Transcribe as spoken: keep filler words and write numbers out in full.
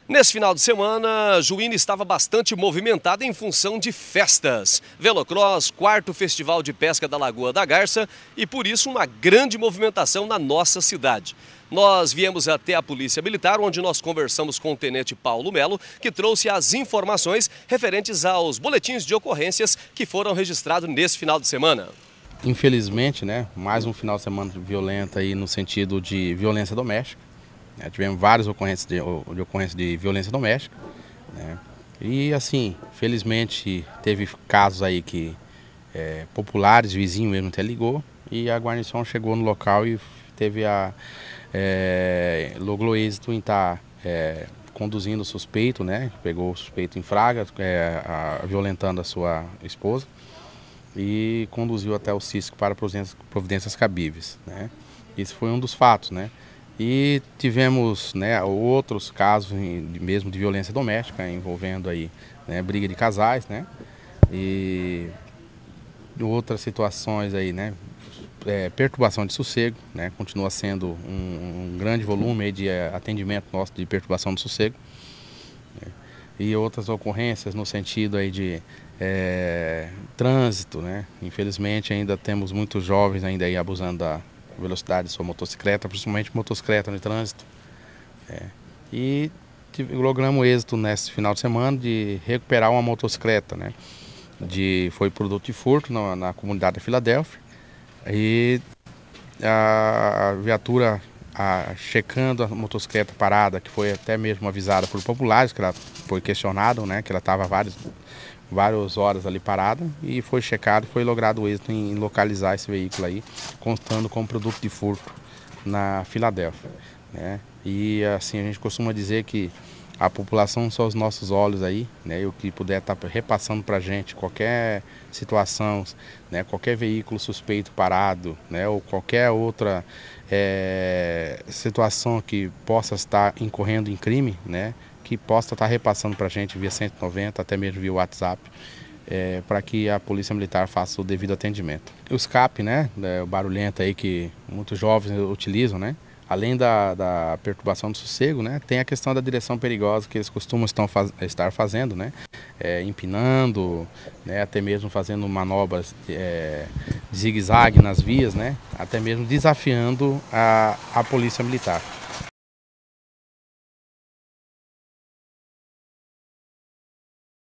Nesse final de semana, Juína estava bastante movimentada em função de festas. Velocross, quarto Festival de Pesca da Lagoa da Garça e, por isso, uma grande movimentação na nossa cidade. Nós viemos até a Polícia Militar, onde nós conversamos com o Tenente Paulo Melo, que trouxe as informações referentes aos boletins de ocorrências que foram registrados nesse final de semana. Infelizmente, né, mais um final de semana violento aí no sentido de violência doméstica. É, tivemos várias ocorrências de, de, ocorrência de violência doméstica, né? E assim, felizmente teve casos aí que é, populares, vizinho mesmo até ligou e a guarnição chegou no local e teve a é, logrou êxito em estar é, conduzindo o suspeito, né? Pegou o suspeito em flagra, é, a, violentando a sua esposa e conduziu até o C I S C para providências, providências cabíveis, né? Isso foi um dos fatos, né? E tivemos, né, outros casos mesmo de violência doméstica envolvendo aí, né, briga de casais, né, e outras situações aí, né, é, perturbação de sossego, né, continua sendo um, um grande volume aí de atendimento nosso de perturbação de sossego, né, e outras ocorrências no sentido aí de é, trânsito, né, infelizmente ainda temos muitos jovens ainda aí abusando da velocidade de sua motocicleta, principalmente motocicleta no trânsito. É. E logramos êxito nesse final de semana de recuperar uma motocicleta, né? De, foi produto de furto na, na comunidade da Filadélfia. E a viatura a, checando a motocicleta parada, que foi até mesmo avisada por populares, que ela foi questionada, né? Que ela estava várias, várias horas ali parada, e foi checado e foi logrado o êxito em localizar esse veículo aí, constando como produto de furto na Filadélfia, né? E assim, a gente costuma dizer que a população são os nossos olhos aí, né? E o que puder estar repassando para a gente qualquer situação, né? Qualquer veículo suspeito parado, né? Ou qualquer outra é, situação que possa estar incorrendo em crime, né? Que possa estar repassando para a gente via cento e noventa, até mesmo via WhatsApp, é, para que a Polícia Militar faça o devido atendimento. O escape, né, o barulhento aí que muitos jovens utilizam, né, além da, da perturbação do sossego, né, tem a questão da direção perigosa que eles costumam estão faz, estar fazendo, né, é, empinando, né, até mesmo fazendo manobras é, zigue-zague nas vias, né, até mesmo desafiando a, a Polícia Militar.